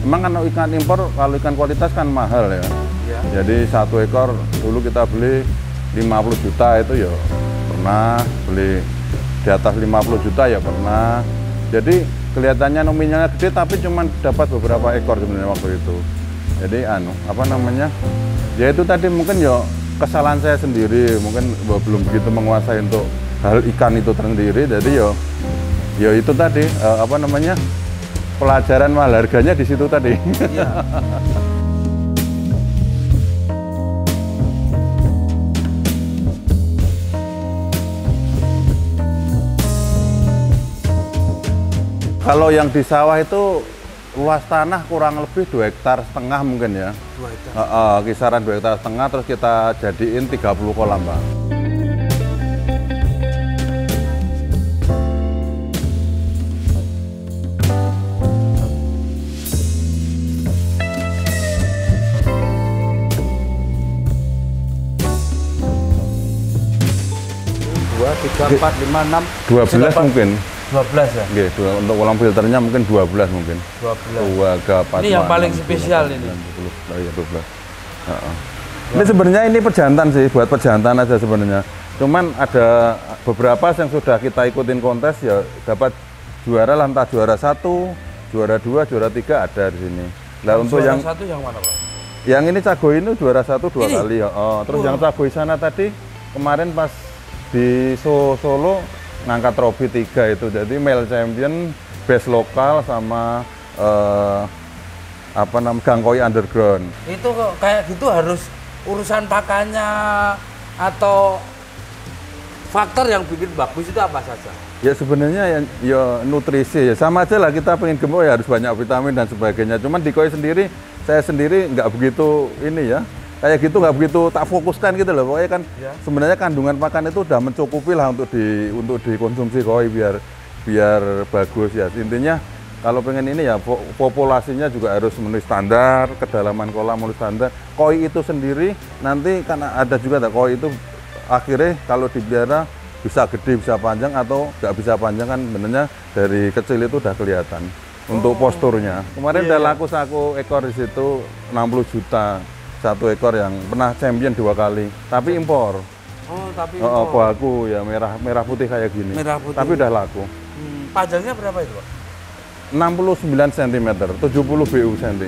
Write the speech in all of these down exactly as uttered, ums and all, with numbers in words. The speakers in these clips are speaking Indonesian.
Memang kan ikan impor, kalau ikan kualitas kan mahal ya. Ya. Jadi satu ekor dulu kita beli lima puluh juta itu ya pernah, beli di atas lima puluh juta ya pernah. Jadi kelihatannya nominalnya gede tapi cuma dapat beberapa ekor sebenarnya waktu itu. Jadi anu apa namanya? Ya itu tadi mungkin ya kesalahan saya sendiri, mungkin belum begitu menguasai untuk hal ikan itu sendiri. Jadi ya ya itu tadi apa namanya? Pelajaran mahal harganya di situ tadi. Ya. Kalau yang di sawah itu luas tanah kurang lebih dua hektar setengah mungkin ya. Dua hektar. Uh, uh, kisaran dua hektar setengah, terus kita jadiin tiga puluh kolam, Pak. Dua, tiga, empat, lima, enam, dua belas mungkin. dua belas ya? Oke, dua, untuk kolam filternya mungkin dua belas mungkin. dua belas. dua, tiga, empat, ini yang paling spesial ini. sepuluh, ya, dua belas. Uh -uh. Ini sebenarnya ini pejantan sih, buat pejantan aja sebenarnya. Cuman ada beberapa yang sudah kita ikutin kontes ya dapat juara lah, entah juara satu, juara dua, juara tiga ada di sini. Nah, untuk juara yang satu yang mana, Pak? Yang ini Cagoy ini juara satu dua ini? kali. Oh, terus oh. yang Cagoy sana tadi kemarin pas di Solo ngangkat trofi tiga itu, jadi male champion best lokal sama uh, apa namanya Gangkoi underground. Itu kok kayak gitu harus urusan pakannya atau faktor yang bikin bagus itu apa saja? Ya sebenarnya ya, ya nutrisi ya sama aja lah, kita pengen gemuk ya harus banyak vitamin dan sebagainya. Cuman di koi sendiri saya sendiri nggak begitu ini ya. Kayak gitu nggak begitu tak fokuskan gitu loh, pokoknya kan ya. Sebenarnya kandungan pakan itu udah mencukupi lah untuk di untuk dikonsumsi koi biar biar bagus ya. Intinya kalau pengen ini ya populasinya juga harus memenuhi standar, kedalaman kolam memenuhi standar. Koi itu sendiri nanti kan ada juga tak koi itu akhirnya kalau dipelihara bisa gede bisa panjang atau nggak bisa panjang kan sebenarnya dari kecil itu udah kelihatan untuk oh. posturnya. Kemarin yeah. udah laku satu ekor di situ enam puluh juta. Satu ekor yang pernah champion dua kali, tapi impor. Oh, tapi impor. Oh, oh aku ya merah merah putih kayak gini. Merah putih. Tapi udah laku. Hmm, panjangnya berapa itu, Pak? enam puluh sembilan sentimeter, tujuh puluh B U senti.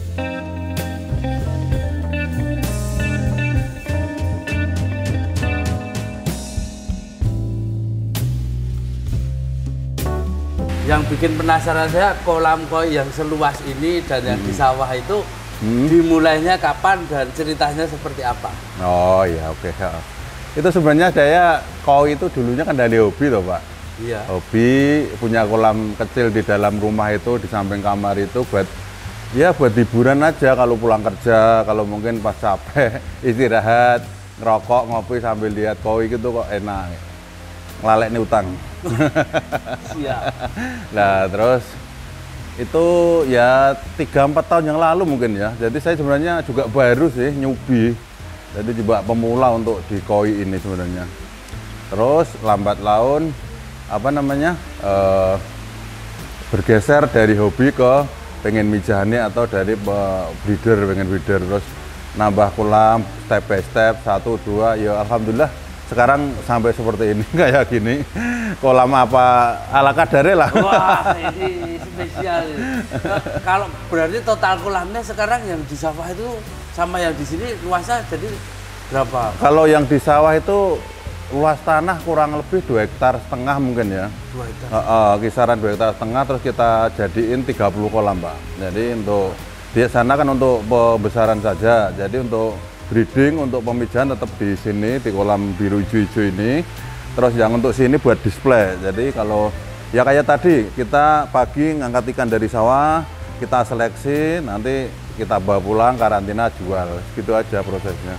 Yang bikin penasaran saya kolam koi yang seluas ini dan yang hmm. di sawah itu Hmm. dimulainya kapan dan ceritanya seperti apa? Oh ya oke. Okay. Itu sebenarnya saya koi itu dulunya kan dari hobi loh Pak. Iya. Hobi punya kolam kecil di dalam rumah itu di samping kamar itu buat ya buat hiburan aja kalau pulang kerja, kalau mungkin pas capek istirahat ngerokok ngopi sambil lihat koi gitu kok enak. Ngelalek nih utang. Siap. Nah terus itu ya tiga empat tahun yang lalu mungkin ya. Jadi saya sebenarnya juga baru sih nyubi. Jadi coba pemula untuk di koi ini sebenarnya. Terus lambat laun apa namanya eh, bergeser dari hobi ke pengen mijani atau dari breeder pengen breeder terus nambah kolam step by step satu dua ya alhamdulillah sekarang sampai seperti ini kayak gini. Kolam apa ala kadarnya lah. Wah, ini spesial. Kalau berarti total kolamnya sekarang yang di sawah itu sama yang di sini luasnya jadi berapa? Kalau yang di sawah itu luas tanah kurang lebih dua hektar setengah mungkin ya. dua hektar. Uh, uh, kisaran dua hektar setengah, terus kita jadiin tiga puluh kolam, Pak. Jadi untuk di sana kan untuk pembesaran saja. Jadi untuk breeding, untuk pemijahan tetap di sini di kolam biru hijau-hijau ini. Terus yang untuk sini buat display. Jadi kalau ya kayak tadi kita pagi ngangkat ikan dari sawah, kita seleksi, nanti kita bawa pulang karantina jual. Gitu aja prosesnya.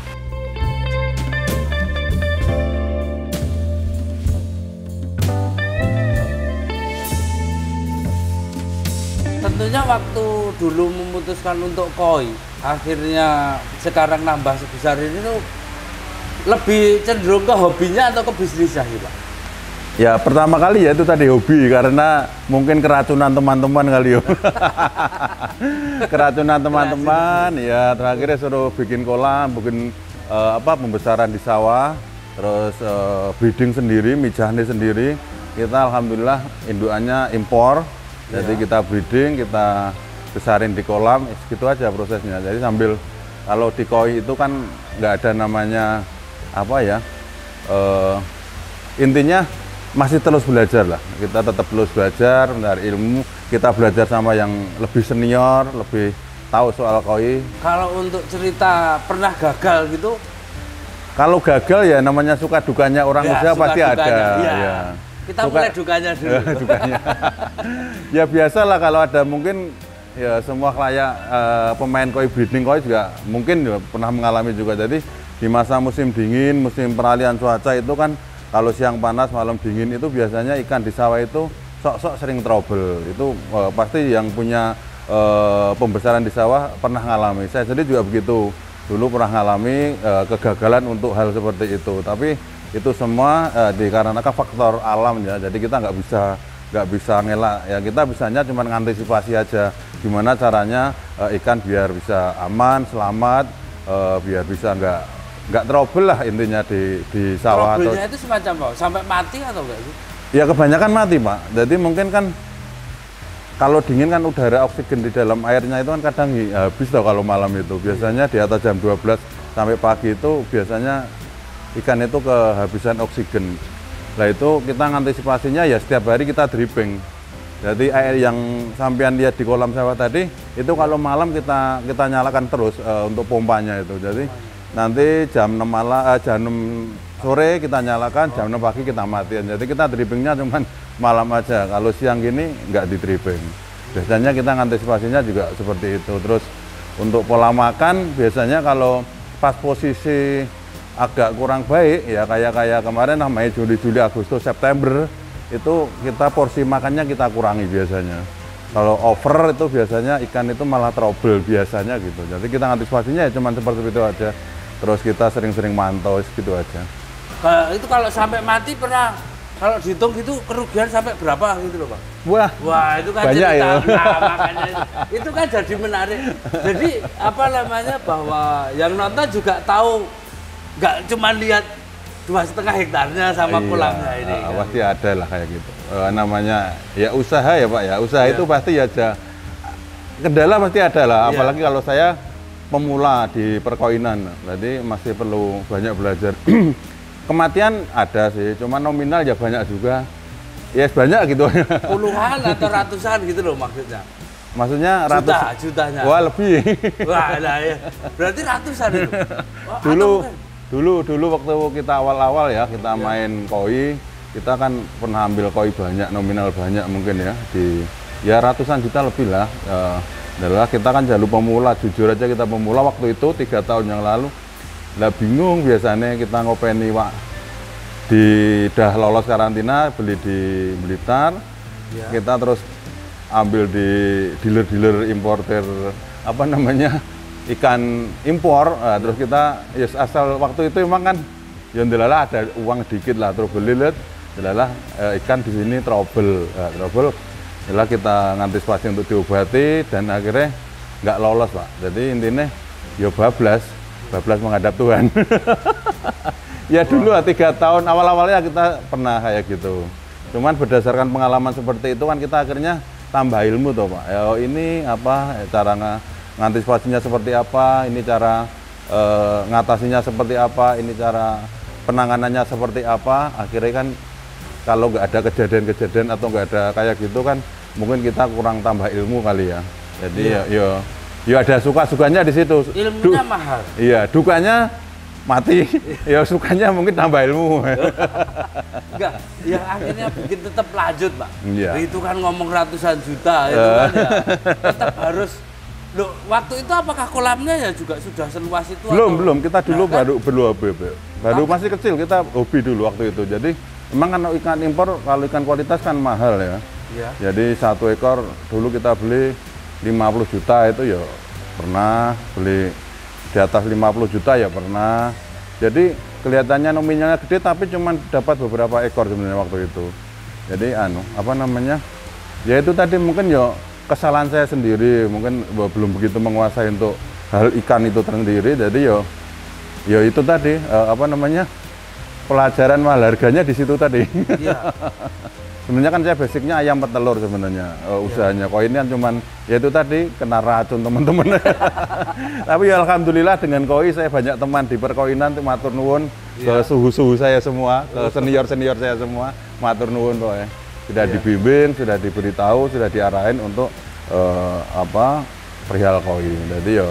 Tentunya waktu dulu memutuskan untuk koi, akhirnya sekarang nambah sebesar ini tuh lebih cenderung ke hobinya atau ke bisnisnya sih, Pak? Ya pertama kali ya itu tadi hobi karena mungkin keracunan teman-teman kali ya. Keracunan teman-teman ya terakhirnya suruh bikin kolam, bikin uh, apa pembesaran di sawah, terus uh, breeding sendiri, mijahnya sendiri. Kita alhamdulillah indukannya impor. Jadi ya. Kita breeding, kita besarin di kolam, segitu aja prosesnya. Jadi sambil kalau di koi itu kan nggak ada namanya apa ya, uh, intinya masih terus belajar lah, kita tetap terus belajar mencari ilmu, kita belajar sama yang lebih senior, lebih tahu soal koi. Kalau untuk cerita pernah gagal gitu? Kalau gagal ya namanya suka dukanya orang ya, usaha pasti dukanya. Ada. Ya. Ya. Kita suka, mulai dukanya dulu. Dukanya. Ya biasalah kalau ada mungkin ya semua layak uh, pemain koi breeding koi juga mungkin juga pernah mengalami juga. Jadi di masa musim dingin, musim peralihan cuaca itu kan kalau siang panas, malam dingin itu biasanya ikan di sawah itu sok-sok sering trouble. Itu uh, pasti yang punya uh, pembesaran di sawah pernah ngalami. Saya sendiri juga begitu. Dulu pernah ngalami uh, kegagalan untuk hal seperti itu. Tapi itu semua uh, dikarenakan faktor alam ya. Jadi kita nggak bisa nggak bisa ngelak. Ya kita bisanya cuma ngantisipasi aja. Gimana caranya uh, ikan biar bisa aman, selamat, uh, biar bisa nggak nggak trouble lah intinya di di sawah. Trouble-nya itu semacam apa? Sampai mati atau enggak sih? Ya kebanyakan mati Pak. Jadi mungkin kan kalau dingin kan udara oksigen di dalam airnya itu kan kadang habis tau kalau malam itu. Biasanya di atas jam dua belas sampai pagi itu biasanya ikan itu kehabisan oksigen. Nah itu kita ngantisipasinya ya setiap hari kita dripping. Jadi air yang sampean lihat di kolam sawah tadi itu kalau malam kita kita nyalakan terus uh, untuk pompanya itu. Jadi nanti jam enam malam, eh, jam enam sore kita nyalakan, jam enam pagi kita matiin. Jadi kita drippingnya cuma malam aja. Kalau siang gini nggak di dripping. Biasanya kita antisipasinya juga seperti itu. Terus untuk pola makan biasanya kalau pas posisi agak kurang baik ya kayak kayak kemarin namanya Juli, Juli, Agustus, September itu kita porsi makannya kita kurangi biasanya. Kalau over itu biasanya ikan itu malah trouble biasanya gitu. Jadi kita antisipasinya ya cuma seperti itu aja. Terus kita sering-sering mantau gitu aja. Kalau itu kalau sampai mati pernah kalau dihitung gitu kerugian sampai berapa gitu loh Pak? Wah, Wah itu kan banyak cerita. Ya. Nah, makanya itu, itu kan jadi menarik. Jadi apa namanya bahwa yang nonton juga tahu nggak cuma lihat dua setengah hektarnya sama iya, kolamnya ini. Uh, kan? Pasti ada lah kayak gitu. Uh, namanya ya usaha ya Pak ya. Usaha iya. Itu pasti aja kendala pasti ada lah. Iya. Apalagi kalau saya pemula di perkoinan, jadi masih perlu banyak belajar. Kematian ada sih, cuma nominal ya banyak juga. Ya banyak gitu. Puluhan atau ratusan gitu loh maksudnya. Maksudnya ratus. Juta, jutanya. Wah lebih. Wah, nah, ya. Berarti ratusan itu. Wah, dulu, dulu, dulu waktu kita awal-awal ya kita ya. Main koi, kita kan pernah ambil koi banyak, nominal banyak mungkin ya di ya ratusan juta lebih lah. Uh, adalah kita kan jalur pemula, jujur aja kita pemula waktu itu tiga tahun yang lalu lah bingung biasanya kita ngopeni Pak di dah lolos karantina beli di Blitar ya. Kita terus ambil di dealer-dealer importer apa namanya ikan impor nah, terus kita ya asal waktu itu emang kan ya ndelalah ada uang dikit lah terus beli lihat ndelalah eh, ikan di sini trouble nah, trouble Itulah kita ngantisipasi untuk diobati dan akhirnya nggak lolos Pak. Jadi intinya ya bablas, bablas menghadap Tuhan. Ya dulu tiga tahun awal-awalnya kita pernah kayak gitu. Cuman berdasarkan pengalaman seperti itu kan kita akhirnya tambah ilmu tuh Pak. Ya ini apa cara ng ngantisipasinya seperti apa, ini cara e, ngatasinya seperti apa, ini cara penanganannya seperti apa. Akhirnya kan kalau nggak ada kejadian-kejadian atau nggak ada kayak gitu kan mungkin kita kurang tambah ilmu kali ya. Jadi ya, ya, ya ada suka-sukanya di situ. Ilmunya du mahal. Iya, dukanya mati. Ya sukanya mungkin tambah ilmu. Enggak, yang akhirnya bikin tetap lanjut, Pak. Iya. Itu kan ngomong ratusan juta itu kan ya. Tetap harus. Loh, waktu itu apakah kolamnya ya juga sudah seluas itu? Belum, atau? belum. Kita dulu nah, baru kan? belum hobi. Baru masih kecil kita hobi dulu waktu itu. Jadi memang kan ikan impor kalau ikan kualitas kan mahal ya. Ya. Jadi satu ekor dulu kita beli lima puluh juta itu ya pernah, beli di atas lima puluh juta ya pernah. Jadi kelihatannya nominalnya gede tapi cuman dapat beberapa ekor sebenarnya waktu itu. Jadi anu apa namanya? Ya itu tadi mungkin ya kesalahan saya sendiri, mungkin belum begitu menguasai untuk hal ikan itu sendiri. Jadi ya ya itu tadi eh, apa namanya? Pelajaran mahal harganya di situ tadi. Iya. Sebenarnya kan saya basicnya ayam petelur sebenarnya uh, usahanya. Koi ini kan cuman ya itu tadi kena racun teman-teman. Tapi ya alhamdulillah dengan koi saya banyak teman di perkoinan tuh matur nuwun yeah. ke suhu-suhu saya semua, ke senior-senior saya semua matur nuwun pokoknya. Sudah yeah. dibimbing, sudah diberitahu, sudah diarahin untuk uh, apa perihal koi. Jadi ya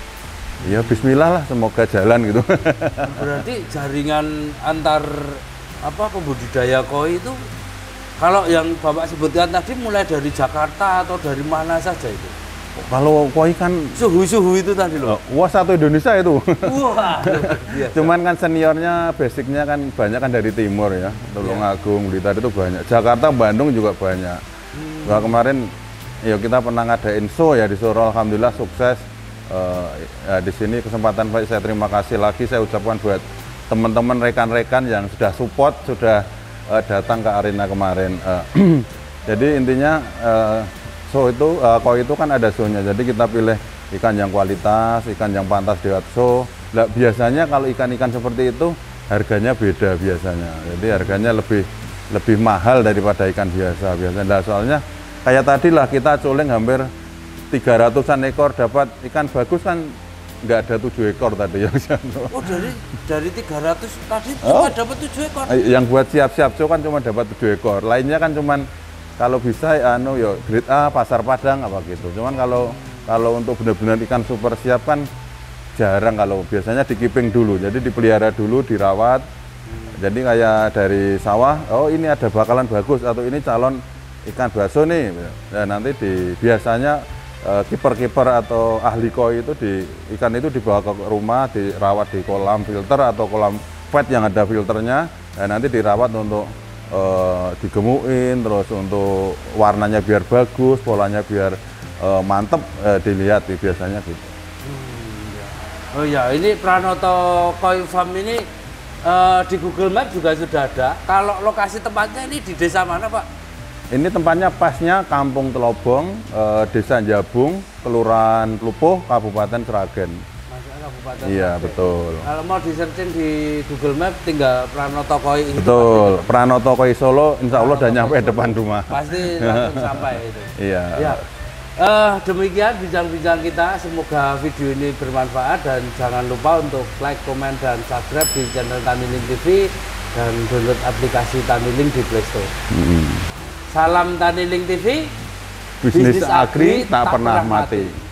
ya bismillah lah semoga jalan gitu. Berarti jaringan antar apa pembudidaya koi itu kalau yang Bapak sebutkan tadi mulai dari Jakarta atau dari mana saja itu? Kalau koi kan suhu-suhu itu tadi loh. Wah satu Indonesia itu. Wah. Cuman kan seniornya basicnya kan banyak kan dari timur ya. Tulungagung, Blitar itu banyak. Jakarta, Bandung juga banyak. Hmm. Nah, kemarin ya kita pernah ngadain show ya di Solo, alhamdulillah sukses. Uh, ya, di sini kesempatan baik saya terima kasih lagi saya ucapkan buat teman-teman rekan-rekan yang sudah support, sudah Uh, datang ke arena kemarin. Uh, jadi intinya uh, show itu, uh, koi itu kan ada show-nya. Jadi kita pilih ikan yang kualitas, ikan yang pantas dibuat show. Nah, biasanya kalau ikan-ikan seperti itu harganya beda biasanya. Jadi harganya lebih lebih mahal daripada ikan biasa biasanya. Nah, soalnya kayak tadi lah kita culing hampir tiga ratusan ekor dapat ikan bagus kan. Nggak ada tujuh ekor tadi yang oh dari dari tiga ratus tadi cuma oh. dapat tujuh ekor. Yang buat siap-siap show kan cuma dapat tujuh ekor. Lainnya kan cuman kalau bisa anu yo grade A pasar Padang apa gitu. Cuman kalau kalau untuk benar-benar ikan super siap kan jarang, kalau biasanya dikiping dulu. Jadi dipelihara dulu, dirawat. Hmm. Jadi kayak dari sawah, oh ini ada bakalan bagus atau ini calon ikan baso nih. Nah, nanti di biasanya kiper-kiper atau ahli koi itu di ikan itu dibawa ke rumah, dirawat di kolam filter atau kolam pet yang ada filternya, dan nanti dirawat untuk uh, digemukin, terus untuk warnanya biar bagus, polanya biar uh, mantep, uh, dilihat ya, biasanya gitu. Hmm, ya. Oh ya, ini Pranoto Koi Farm ini uh, di Google Map juga sudah ada. Kalau lokasi tempatnya ini di desa mana, Pak? Ini tempatnya pasnya Kampung Telobong, eh, Desa Jabung, Kelurahan Lupuh, Kabupaten Sragen. Masuk Kabupaten Iya, Sragen. betul. Kalau mau di-searching di Google Map tinggal Pranoto Koi. Betul, Pranoto Koi Solo, insya Allah udah nyampe depan rumah. Pasti langsung sampai itu. Iya. Ya. Uh, demikian bincang-bincang kita, semoga video ini bermanfaat dan jangan lupa untuk like, komen, dan subscribe di channel Taniling T V dan download aplikasi Taniling di Play Store. Hmm. Salam Taniling T V, bisnis agri tak pernah mati.